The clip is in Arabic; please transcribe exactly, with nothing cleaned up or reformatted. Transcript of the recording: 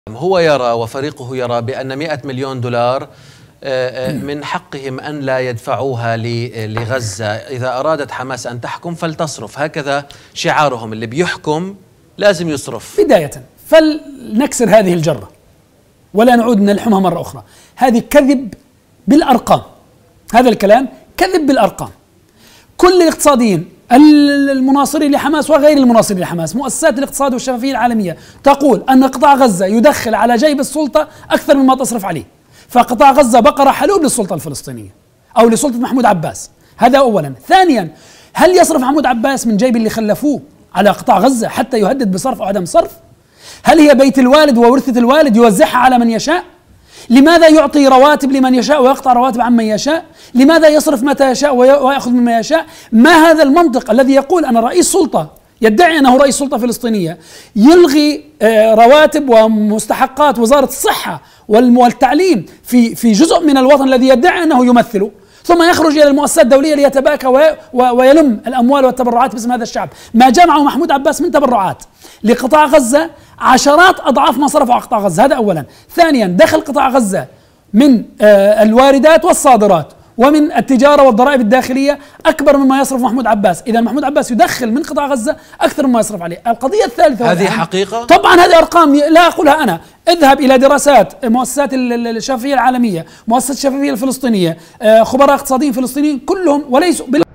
هو يرى وفريقه يرى بأن مئة مليون دولار من حقهم أن لا يدفعوها لغزة، إذا أرادت حماس أن تحكم فلتصرف، هكذا شعارهم، اللي بيحكم لازم يصرف. بداية فلنكسر هذه الجرة ولا نعود نلحمها مرة أخرى. هذه كذب بالأرقام، هذا الكلام كذب بالأرقام. كل الاقتصاديين المناصرين لحماس وغير المناصرين لحماس، مؤسسات الاقتصاد والشفافية العالمية تقول أن قطاع غزة يدخل على جيب السلطة أكثر مما تصرف عليه، فقطاع غزة بقرة حلوب للسلطة الفلسطينية أو لسلطة محمود عباس. هذا أولا. ثانيا، هل يصرف محمود عباس من جيب اللي خلفوه على قطاع غزة حتى يهدد بصرف أو عدم صرف؟ هل هي بيت الوالد وورثة الوالد يوزعها على من يشاء؟ لماذا يعطي رواتب لمن يشاء ويقطع رواتب عمن يشاء؟ لماذا يصرف متى يشاء ويأخذ مما يشاء؟ ما هذا المنطق الذي يقول أن رئيس سلطة يدعي أنه رئيس سلطة فلسطينية يلغي رواتب ومستحقات وزارة الصحة والتعليم في في جزء من الوطن الذي يدعي أنه يمثله، ثم يخرج إلى المؤسسات الدولية ليتباكى ويلم الأموال والتبرعات باسم هذا الشعب؟ ما جمعه محمود عباس من تبرعات لقطاع غزة عشرات أضعاف ما صرفه على قطاع غزة. هذا أولا. ثانيا، دخل قطاع غزة من الواردات والصادرات ومن التجارة والضرائب الداخلية أكبر مما يصرف محمود عباس. إذا محمود عباس يدخل من قطاع غزة أكثر مما يصرف عليه. القضية الثالثة، هذه حقيقة؟ طبعا هذه أرقام لا أقولها أنا، اذهب إلى دراسات مؤسسات الشفافية العالمية، مؤسسة الشفافية الفلسطينية، خبراء اقتصاديين فلسطينيين كلهم وليسوا